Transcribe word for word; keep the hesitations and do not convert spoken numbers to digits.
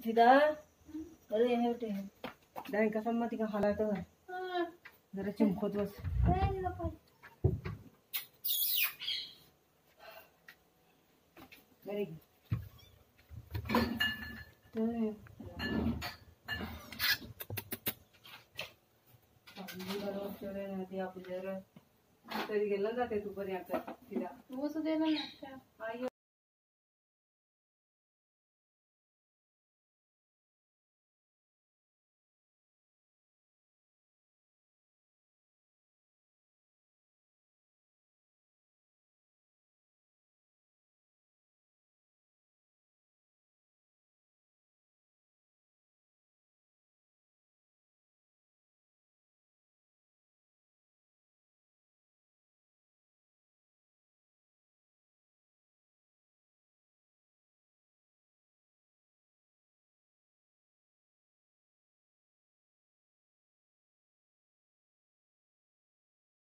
सीधा अरे ये उठे डाइन का सम्मति का हालात है जरा चिमखोत बस वेरी गुड तरी गेलं जाते तू पण आता तिला तू असं देणार ना